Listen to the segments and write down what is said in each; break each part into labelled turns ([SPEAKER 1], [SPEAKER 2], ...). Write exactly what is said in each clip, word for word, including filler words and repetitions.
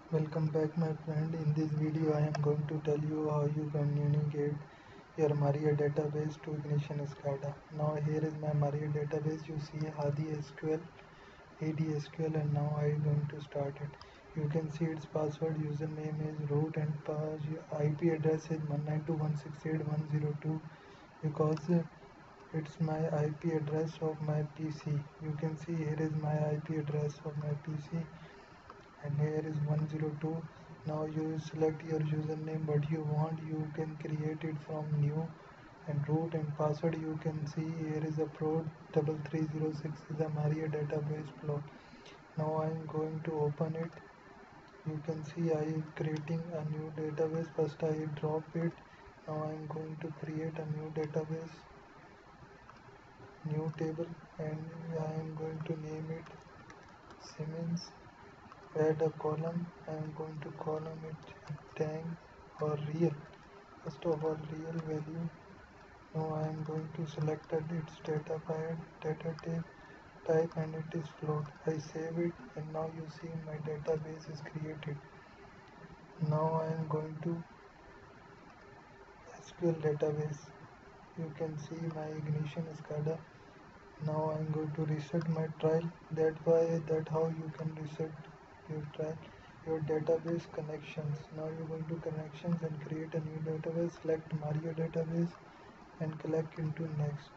[SPEAKER 1] Welcome back my friend. In this video I am going to tell you how you communicate your Maria database to Ignition SCADA. Now here is my Maria database. You see Hadi S Q L, A D S Q L, and now I am going to start it. You can see its password, username is root, and I P address is one ninety-two dot one sixty-eight dot one oh two because it's my I P address of my P C. You can see here is my I P address of my P C. And here is one oh two. Now you select your username what you want. You can create it from new, and root and password you can see here is a prod three three zero six is a Maria database flow. Now I am going to open it. You can see I am creating a new database. First I drop it. Now I am going to create a new database, new table, and I am going to name it Siemens. Add a column. I am going to column it tank or real. First of all, real value. Now I am going to select its data file, data type, type, and it is float. I save it, and now you see my database is created. Now I am going to S Q L database. You can see my Ignition SCADA. Now I am going to reset my trial. That why that how you can reset your trial your database connections. Now you're going to connections and create a new database. Select Maria database and click into next.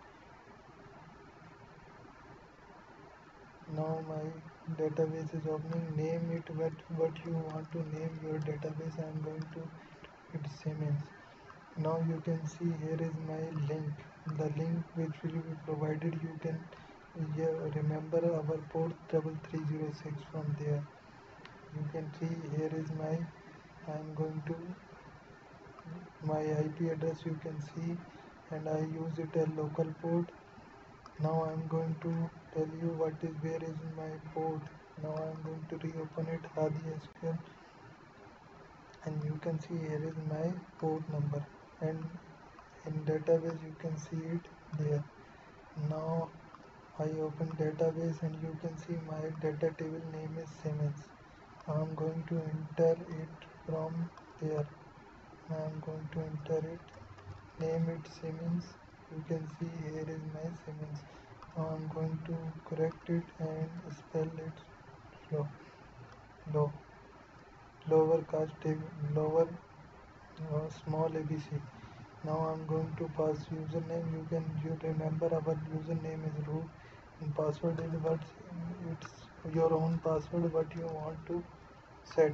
[SPEAKER 1] Now my database is opening. Name it what what you want to name your database. I am going to it Siemens. Now you can see here is my link. The link which will be provided. You can yeah, remember our port three three zero six from there. You can see here is my I am going to my I P address you can see, and I use it as local port. Now I am going to tell you what is where is my port. Now I am going to reopen it Hadi S Q L, and you can see here is my port number, and in database you can see it there. Now I open database and you can see my data table name is Siemens. I am going to enter it from there. I am going to enter it, name it Siemens. You can see here is my Siemens. Now I am going to correct it and spell it low, low, lower cast lower uh, small abc. Now I am going to pass username. You can you remember our username is root, and password is what it's your own password what you want to set.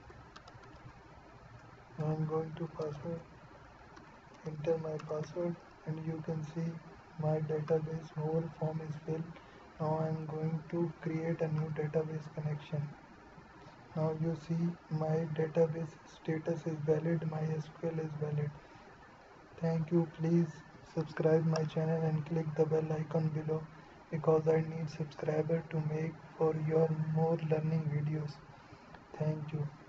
[SPEAKER 1] Now I am going to password, enter my password, and you can see my database whole form is filled. Now I am going to create a new database connection. Now you see my database status is valid, my S Q L is valid. Thank you. Please subscribe my channel and click the bell icon below because I need subscriber to make for your more learning videos. Thank you.